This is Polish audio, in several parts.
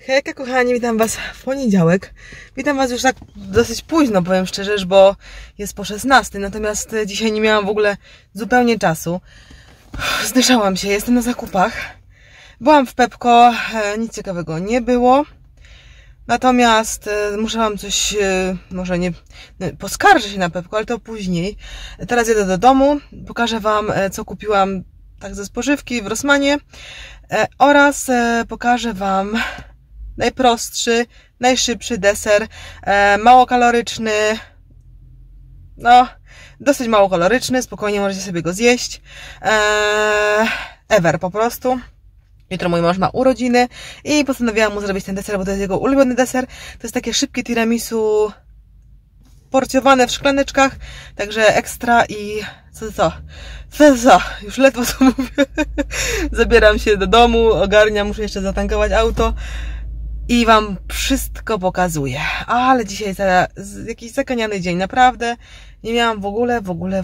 Hejka kochani, witam Was w poniedziałek. Witam Was już tak dosyć późno, powiem szczerze, bo jest po 16, natomiast dzisiaj nie miałam w ogóle zupełnie czasu. Zdyszałam się, jestem na zakupach. Byłam w Pepco, nic ciekawego nie było. Natomiast muszę Wam coś, może nie, poskarżę się na Pepco, ale to później. Teraz jedę do domu, pokażę Wam, co kupiłam tak ze spożywki w Rossmanie oraz pokażę Wam najprostszy, najszybszy deser, mało kaloryczny, no dosyć mało kaloryczny, spokojnie możecie sobie go zjeść, ever po prostu. Jutro mój mąż ma urodziny i postanowiłam mu zrobić ten deser, bo to jest jego ulubiony deser. To jest takie szybkie tiramisu porcjowane w szklaneczkach, także ekstra i co? Już ledwo co mówię. Zabieram się do domu, ogarniam, muszę jeszcze zatankować auto i Wam wszystko pokazuję. Ale dzisiaj jest jakiś zaganiany dzień, naprawdę nie miałam w ogóle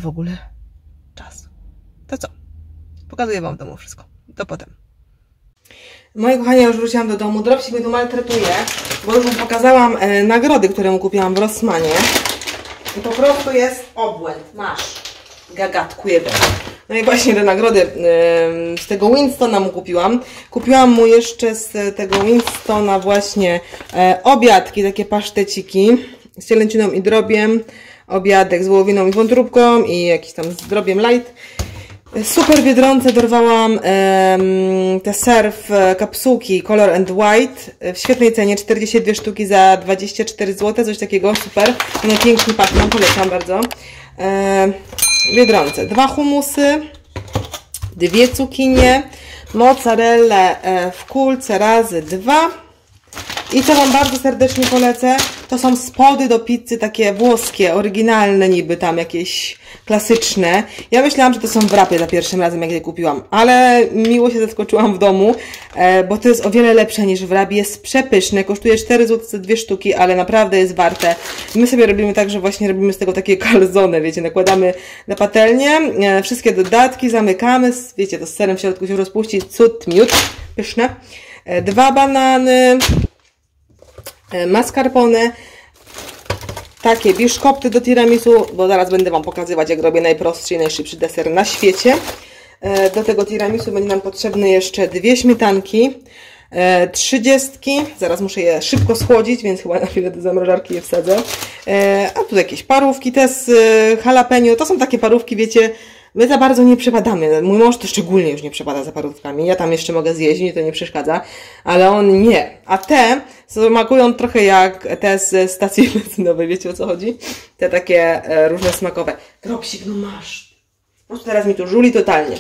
czasu. To co? Pokazuję Wam w domu wszystko. To potem. Moi kochani, ja już wróciłam do domu. Dropsik mnie tu maltretuje, bo już mu pokazałam nagrody, które mu kupiłam w Rossmanie. I po prostu jest obłęd. Masz. Gagatku jeden. No i właśnie te nagrody z tego Winstona mu kupiłam. Kupiłam mu jeszcze z tego Winstona właśnie obiadki, takie paszteciki z cielęciną i drobiem. Obiadek z wołowiną i wątróbką i jakiś tam z drobiem light. Super w Biedronce dorwałam te surf kapsułki Color and White w świetnej cenie, 42 sztuki za 24 zł, coś takiego, super. One pięknie pachną, polecam bardzo. W Biedronce 2 humusy, 2 cukinie, mozzarellę w kulce razy 2. I co Wam bardzo serdecznie polecę, to są spody do pizzy takie włoskie, oryginalne niby tam jakieś klasyczne. Ja myślałam, że to są wrapy za pierwszym razem, jak je kupiłam, ale miło się zaskoczyłam w domu, bo to jest o wiele lepsze niż wrap, jest przepyszne, kosztuje 4 zł za 2 sztuki, ale naprawdę jest warte. My sobie robimy tak, że właśnie robimy z tego takie calzone, wiecie, nakładamy na patelnię, wszystkie dodatki, zamykamy, wiecie, to z serem w środku się rozpuści, cud, miód, pyszne. 2 banany, mascarpone, takie biszkopty do tiramisu, bo zaraz będę Wam pokazywać, jak robię najprostszy i najszybszy deser na świecie. Do tego tiramisu będzie nam potrzebne jeszcze 2 śmietanki, 30, zaraz muszę je szybko schłodzić, więc chyba na chwilę do zamrażarki je wsadzę. A tu jakieś parówki, te z jalapeno, to są takie parówki, wiecie, my za bardzo nie przepadamy. Mój mąż to szczególnie już nie przepada za parówkami. Ja tam jeszcze mogę zjeść, mi to nie przeszkadza, ale on nie. A te smakują trochę jak te z stacji benzynowej, wiecie o co chodzi? Te takie różne smakowe. Dropsik, no masz. Po prostu teraz mi tu żuli totalnie.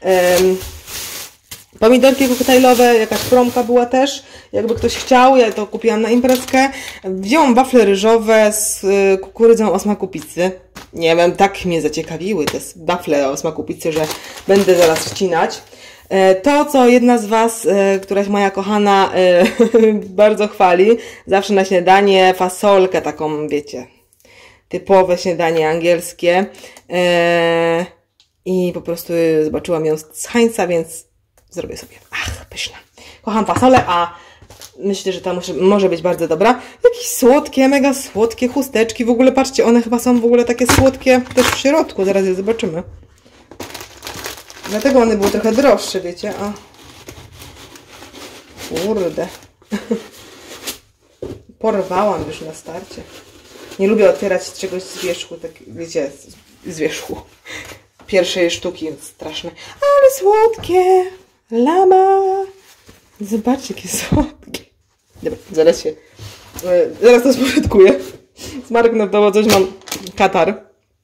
Pomidorki koktajlowe, jakaś promka była też, jakby ktoś chciał, ja to kupiłam na imprezkę. Wziąłam wafle ryżowe z kukurydzą o smaku pizzy. Nie wiem, tak mnie zaciekawiły te wafle o smaku pizzy, że będę zaraz wcinać. To, co jedna z Was, któraś moja kochana, bardzo chwali, zawsze na śniadanie fasolkę taką, wiecie, typowe śniadanie angielskie. I po prostu zobaczyłam ją z Heinza, więc zrobię sobie. Ach, pyszna. Kocham fasolę, a myślę, że ta może być bardzo dobra. Jakieś słodkie, mega słodkie chusteczki. W ogóle patrzcie, one chyba są w ogóle takie słodkie też w środku. Zaraz je zobaczymy. Dlatego one były trochę droższe, wiecie. A. Kurde. Porwałam już na starcie. Nie lubię otwierać czegoś z wierzchu, tak wiecie, z wierzchu. Pierwszej sztuki, straszne. Ale słodkie. Lama. Zobaczcie, jakie słodkie. Dobra, zaraz to spożytkuję. Zmarknęło coś, mam katar.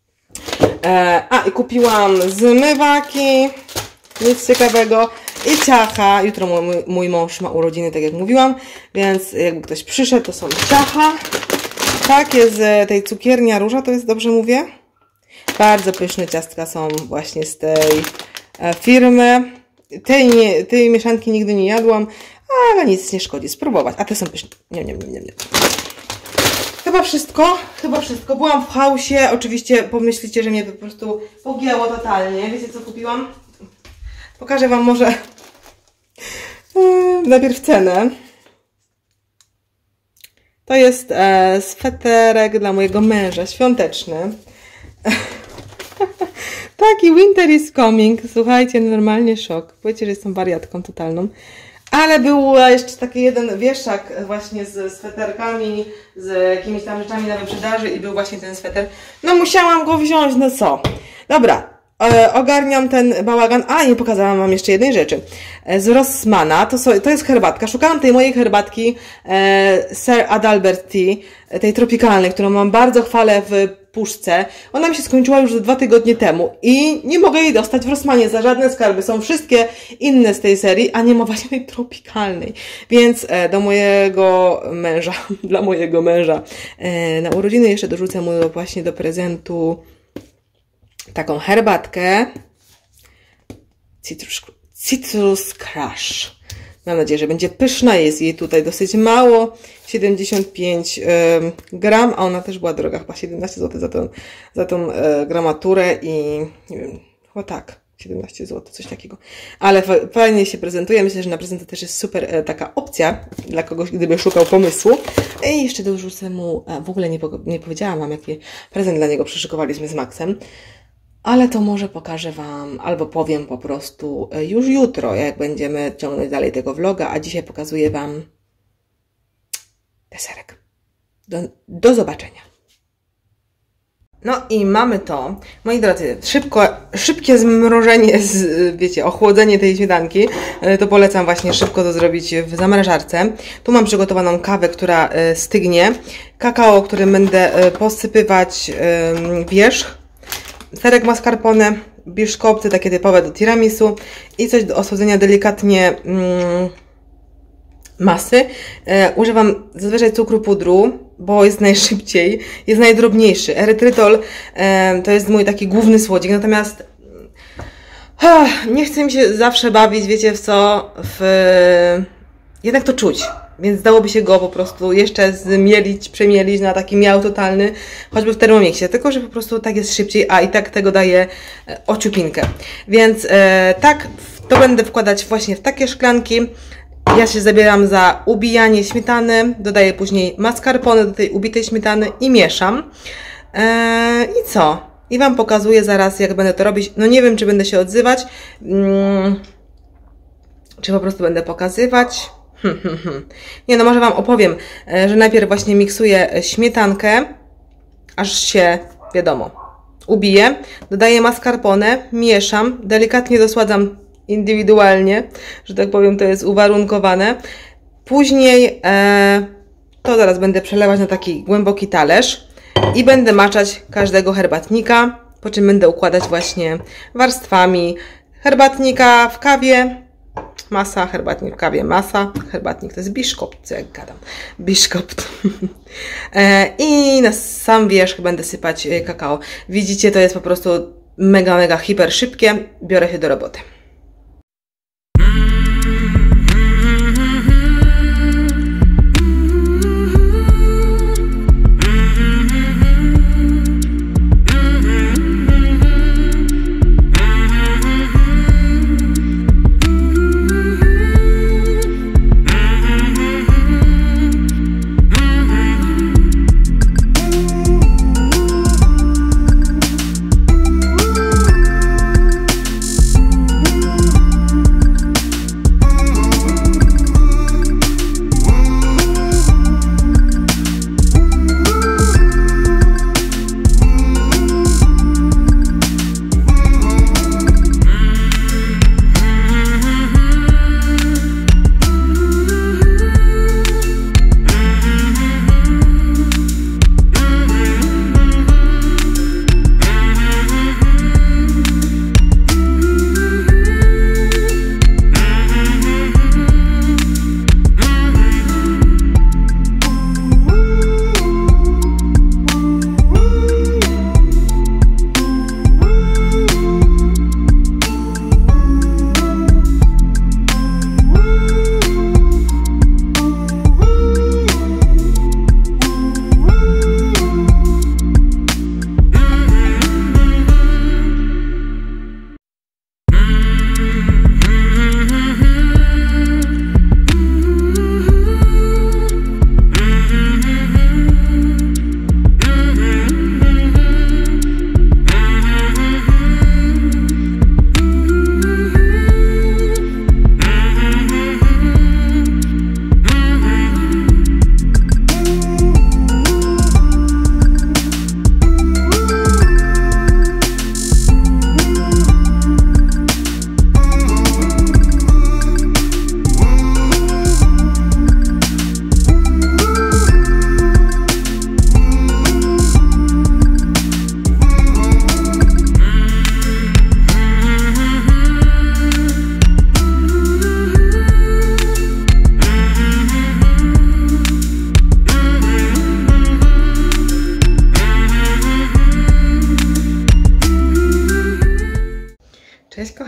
I kupiłam zmywaki. Nic ciekawego. I ciacha. Jutro mój mąż ma urodziny, tak jak mówiłam. Więc jakby ktoś przyszedł, to są ciacha. Takie z tej cukiernia Róża, to jest, dobrze mówię? Bardzo pyszne ciastka są właśnie z tej firmy. Tej mieszanki nigdy nie jadłam, ale nic nie szkodzi spróbować. A te są pyszne. Nie. Chyba wszystko. Byłam w Hausie. Oczywiście pomyślicie, że mnie to po prostu pogięło totalnie. Wiecie, co kupiłam? Pokażę Wam może najpierw cenę. To jest sweterek dla mojego męża, świąteczny. Taki winter is coming. Słuchajcie, normalnie szok. Powiecie, że jestem wariatką totalną. Ale był jeszcze taki jeden wieszak właśnie z sweterkami, z jakimiś tam rzeczami na wyprzedaży i był właśnie ten sweter. No musiałam go wziąć, no co? Dobra, ogarniam ten bałagan. A, nie pokazałam wam jeszcze jednej rzeczy. Z Rossmana, to jest herbatka. Szukałam tej mojej herbatki Sir Adalbert Tea, tej tropikalnej, którą mam bardzo chwalę w puszce. Ona mi się skończyła już 2 tygodnie temu i nie mogę jej dostać w Rossmanie za żadne skarby. Są wszystkie inne z tej serii, a nie ma właśnie tej tropikalnej. Więc do mojego męża, dla mojego męża na urodziny jeszcze dorzucę mu właśnie do prezentu taką herbatkę Citrus Crush. Mam nadzieję, że będzie pyszna. Jest jej tutaj dosyć mało. 75 gram, a ona też była droga. Chyba 17 zł za tą gramaturę i nie wiem, chyba tak. 17 zł, coś takiego. Ale fajnie się prezentuje. Myślę, że na prezenty też jest super taka opcja dla kogoś, gdyby szukał pomysłu. I jeszcze dorzucę mu, w ogóle nie powiedziałam wam, jaki prezent dla niego przyszykowaliśmy z Maxem. Ale to może pokażę wam, albo powiem po prostu już jutro, jak będziemy ciągnąć dalej tego vloga, a dzisiaj pokazuję wam deserek. Do zobaczenia. No i mamy to. Moi drodzy, szybkie zmrożenie, wiecie, ochłodzenie tej śmietanki. To polecam właśnie szybko to zrobić w zamrażarce. Tu mam przygotowaną kawę, która stygnie. Kakao, którym będę posypywać wierzch. Serek mascarpone, biszkopty, takie typowe do tiramisu i coś do osłodzenia delikatnie masy. Używam zazwyczaj cukru pudru, bo jest najszybciej, jest najdrobniejszy. Erytrytol to jest mój taki główny słodzik, natomiast nie chcę mi się zawsze bawić, wiecie w co, jednak to czuć. Więc dałoby się go po prostu jeszcze przemielić na taki miał totalny, choćby w Thermomixie, tylko że po prostu tak jest szybciej, a i tak tego daje ociupinkę. Więc tak, to będę wkładać właśnie w takie szklanki. Ja się zabieram za ubijanie śmietany, dodaję później mascarpone do tej ubitej śmietany i mieszam. I co? I wam pokazuję zaraz, jak będę to robić. No nie wiem, czy będę się odzywać, czy po prostu będę pokazywać. Nie, no może wam opowiem, że najpierw właśnie miksuję śmietankę, aż się, wiadomo, ubije. Dodaję mascarpone, mieszam, delikatnie dosładzam indywidualnie, że tak powiem, to jest uwarunkowane. Później to zaraz będę przelewać na taki głęboki talerz i będę maczać każdego herbatnika, po czym będę układać właśnie warstwami herbatnika w kawie. Masa, herbatnik w kawie, masa, herbatnik to jest biszkopt, co jak gadam, biszkopt. I na sam wierzch będę sypać kakao. Widzicie, to jest po prostu mega, mega hiper szybkie. Biorę się do roboty.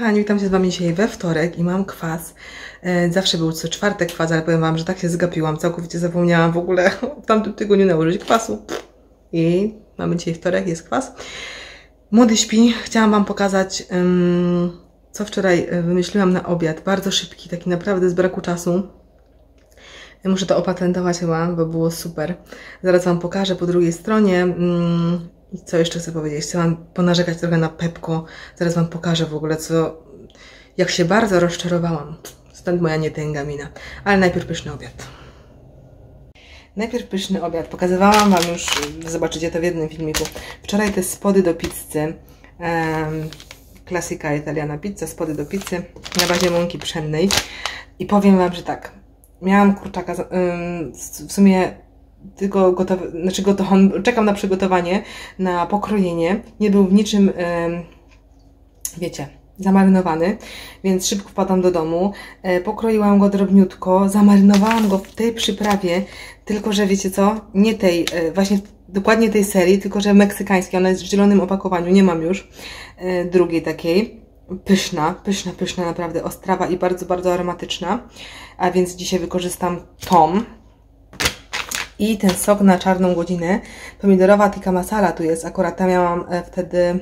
kochani, witam się z Wami dzisiaj we wtorek i mam kwas. Zawsze był co czwartek kwas, ale powiem Wam, że tak się zgapiłam, całkowicie zapomniałam w ogóle w tamtym tygodniu nałożyć kwasu. I mamy dzisiaj wtorek, jest kwas. Młody śpi. Chciałam Wam pokazać, co wczoraj wymyśliłam na obiad. Bardzo szybki, taki naprawdę z braku czasu. Muszę to opatentować chyba, bo było super. Zaraz Wam pokażę po drugiej stronie. I co jeszcze chcę powiedzieć? Chciałam ponarzekać trochę na Pepko. Zaraz Wam pokażę w ogóle, jak się bardzo rozczarowałam. Stąd moja nietęgamina. Ale najpierw pyszny obiad. Najpierw pyszny obiad. Pokazywałam Wam już, zobaczycie to w jednym filmiku. Wczoraj te spody do pizzy. Klasyka italiana pizza, spody do pizzy na bazie mąki pszennej. I powiem Wam, że tak. Miałam kurczaka, w sumie tylko gotowy, czekam na przygotowanie, na pokrojenie. Nie był w niczym, wiecie, zamarynowany, więc szybko wpadłam do domu. Pokroiłam go drobniutko, zamarynowałam go w tej przyprawie, tylko że wiecie co, nie tej, właśnie dokładnie tej serii, tylko że meksykańskiej. Ona jest w zielonym opakowaniu, nie mam już drugiej takiej. Pyszna, pyszna, pyszna, naprawdę ostrawa i bardzo, bardzo aromatyczna. A więc dzisiaj wykorzystam tą. I ten sok na czarną godzinę. Pomidorowa tikka masala tu jest. Akurat tam miałam wtedy...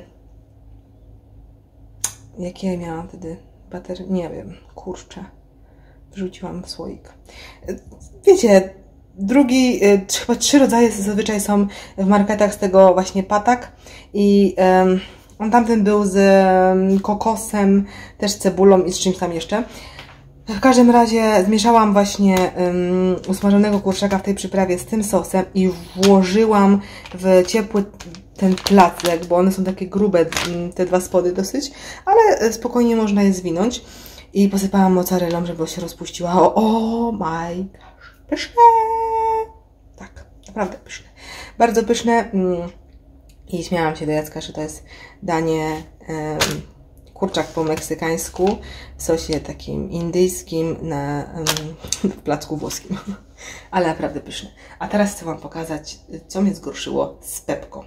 Jakie miałam wtedy? Bater? Nie wiem. Kurczę. Wrzuciłam w słoik. Wiecie, chyba 3 rodzaje zazwyczaj są w marketach z tego właśnie patak. I on tamten był z kokosem, też cebulą i z czymś tam jeszcze. W każdym razie zmieszałam właśnie usmażonego kurczaka w tej przyprawie z tym sosem i włożyłam w ciepły ten placek, bo one są takie grube, te dwa spody dosyć, ale spokojnie można je zwinąć. I posypałam mozzarellą, żeby się rozpuściła. O my gosh, pyszne! Tak, naprawdę pyszne. Bardzo pyszne. I śmiałam się do Jacka, że to jest danie... kurczak po meksykańsku w sosie takim indyjskim w placku włoskim. Ale naprawdę pyszne. A teraz chcę Wam pokazać, co mnie zgorszyło z Pepko.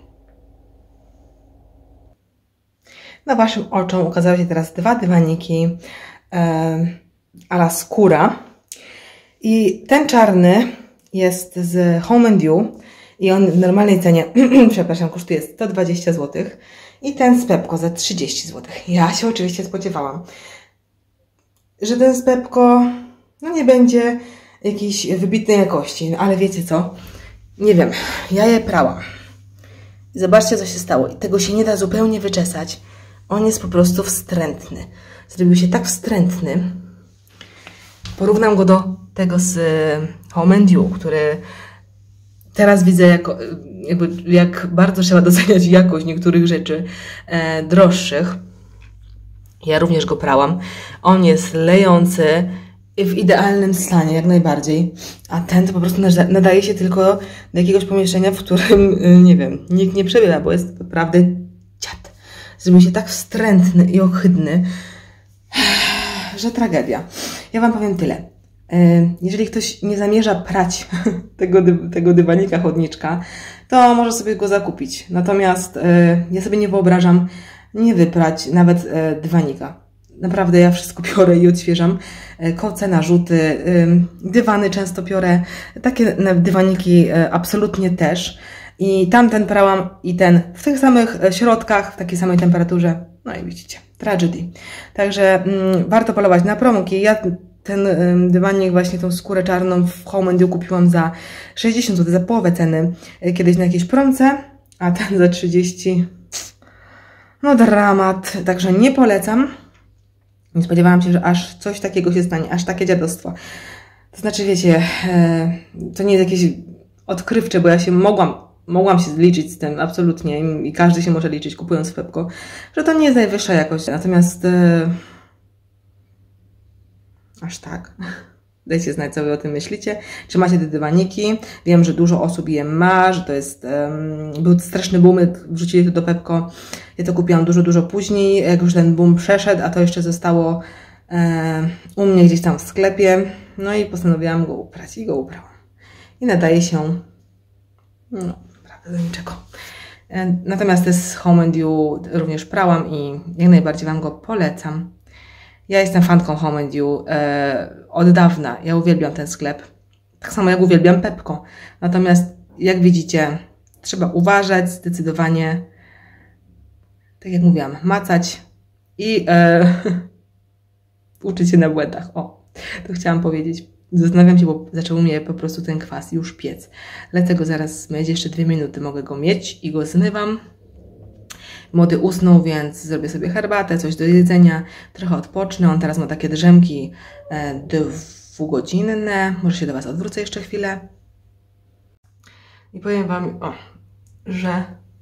Na Waszym oczom ukazały się teraz 2 dywaniki a la skóra. I ten czarny jest z Home & Dew i on w normalnej cenie, przepraszam, kosztuje 120 zł. I ten z Pepko za 30 zł. Ja się oczywiście spodziewałam, że ten z Pepko no nie będzie jakiejś wybitnej jakości. No ale wiecie co? Nie wiem. Ja je prałam. Zobaczcie, co się stało. I tego się nie da zupełnie wyczesać. On jest po prostu wstrętny. Zrobił się tak wstrętny. Porównam go do tego z Home & Dew, który teraz widzę, jak bardzo trzeba doceniać jakość niektórych rzeczy droższych. Ja również go prałam. On jest lejący w idealnym stanie, jak najbardziej. A ten to po prostu nadaje się tylko do jakiegoś pomieszczenia, w którym, nie wiem, nikt nie przebywa, bo jest naprawdę ciat. Zrobił się tak wstrętny i ohydny, że tragedia. Ja Wam powiem tyle. Jeżeli ktoś nie zamierza prać tego dywanika chodniczka, to może sobie go zakupić. Natomiast ja sobie nie wyobrażam nie wyprać nawet dywanika. Naprawdę ja wszystko piorę i odświeżam. Koce, narzuty, dywany często piorę. Takie dywaniki absolutnie też. I tamten prałam i ten w tych samych środkach, w takiej samej temperaturze. No i widzicie, tragedy. Także warto polować na promki. Ja ten dywanik, właśnie tą skórę czarną w Home & Dew kupiłam za 60 zł, za połowę ceny kiedyś na jakiejś promce, a ten za 30. No dramat, także nie polecam. Nie spodziewałam się, że aż coś takiego się stanie, aż takie dziadostwo. To znaczy, wiecie, to nie jest jakieś odkrywcze, bo ja się mogłam się zliczyć z tym, absolutnie, i każdy się może liczyć, kupując w Pepko, że to nie jest najwyższa jakość, natomiast aż tak. Dajcie znać, co Wy o tym myślicie. Czy macie te dywaniki? Wiem, że dużo osób je ma, że to jest... był straszny boom, jak wrzucili to do Pepko. Ja to kupiłam dużo później, jak już ten boom przeszedł, a to jeszcze zostało u mnie gdzieś tam w sklepie. No i postanowiłam go uprać i go uprałam. I nadaje się... no, naprawdę do niczego. Natomiast te z Home & Dew również prałam i jak najbardziej Wam go polecam. Ja jestem fanką Home and You od dawna. Ja uwielbiam ten sklep. Tak samo jak uwielbiam Pepco. Natomiast jak widzicie, trzeba uważać zdecydowanie, tak jak mówiłam, macać i uczyć się na błędach. O, to chciałam powiedzieć. Zastanawiam się, bo zaczął mnie po prostu ten kwas już piec. Lecę go zaraz zmyć, jeszcze 2 minuty mogę go mieć i go zmywam. Młody usnął, więc zrobię sobie herbatę, coś do jedzenia, trochę odpocznę. On teraz ma takie drzemki 2-godzinne. Może się do Was odwrócę jeszcze chwilę. I powiem Wam, że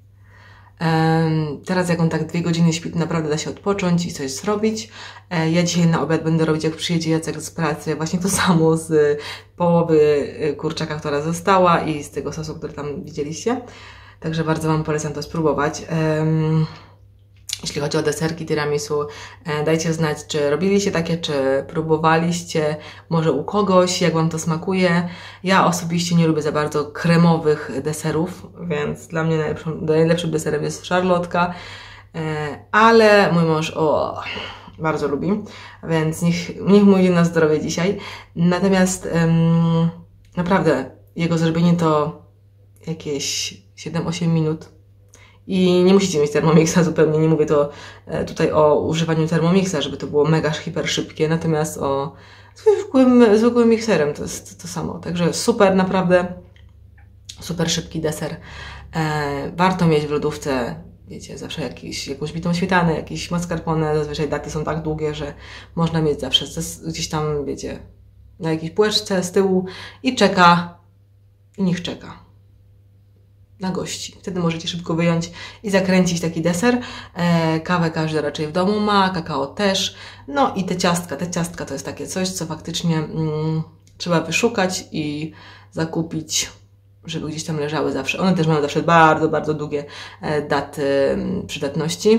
teraz jak on tak 2 godziny śpi, to naprawdę da się odpocząć i coś zrobić. Ja dzisiaj na obiad będę robić, jak przyjedzie Jacek z pracy, właśnie to samo z połowy kurczaka, która została i z tego sosu, który tam widzieliście. Także bardzo Wam polecam to spróbować. Jeśli chodzi o deserki tiramisu, dajcie znać, czy robiliście takie, czy próbowaliście, może u kogoś, jak Wam to smakuje. Ja osobiście nie lubię za bardzo kremowych deserów, więc dla mnie najlepszym deserem jest szarlotka, ale mój mąż bardzo lubi, więc niech mu idzie na zdrowie dzisiaj. Natomiast naprawdę jego zrobienie to jakieś 7-8 minut. I nie musicie mieć Thermomixa zupełnie, nie mówię to tutaj o używaniu Thermomixa, żeby to było mega hiper szybkie, natomiast o zwykłym mikserem to jest to samo. Także super, naprawdę super szybki deser. Warto mieć w lodówce, wiecie, zawsze jakąś bitą śmietanę, jakieś mascarpone, zazwyczaj daty są tak długie, że można mieć zawsze gdzieś tam, wiecie, na jakiejś półeczce z tyłu i czeka, i niech czeka na gości. Wtedy możecie szybko wyjąć i zakręcić taki deser. Kawę każdy raczej w domu ma, kakao też. No i te ciastka to jest takie coś, co faktycznie trzeba wyszukać i zakupić, żeby gdzieś tam leżały zawsze. One też mają zawsze bardzo, bardzo długie daty przydatności.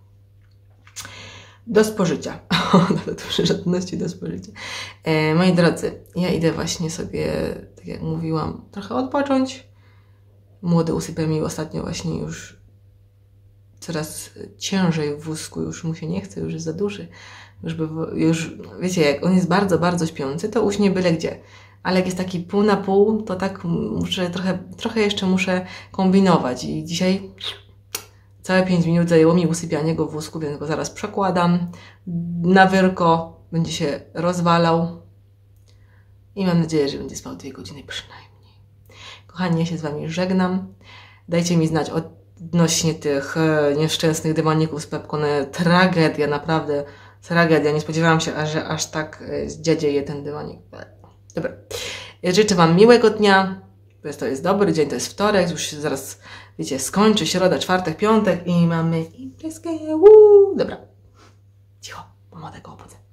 Do spożycia. Daty przydatności do spożycia. Moi drodzy, ja idę właśnie sobie, tak jak mówiłam, trochę odpocząć. Młody usypia mi ostatnio właśnie już coraz ciężej w wózku, już mu się nie chce, już jest za duży. Już wiecie, jak on jest bardzo, bardzo śpiący, to uśnie byle gdzie. Ale jak jest taki pół na pół, to tak muszę trochę jeszcze muszę kombinować. I dzisiaj całe 5 minut zajęło mi usypianie go w wózku, więc go zaraz przekładam na wyrko, będzie się rozwalał i mam nadzieję, że będzie spał 2 godziny przynajmniej. Kochani, ja się z Wami żegnam. Dajcie mi znać odnośnie tych nieszczęsnych dywaników z Pepco. Tragedia, naprawdę tragedia. Nie spodziewałam się, że aż tak zdziadzieje ten dywanik. Dobra. Życzę Wam miłego dnia. To jest dobry dzień, to jest wtorek. Już się zaraz, wiecie, skończy środa, czwartek, piątek i mamy imprezkę. Dobra. Cicho, bo młodego obudzę.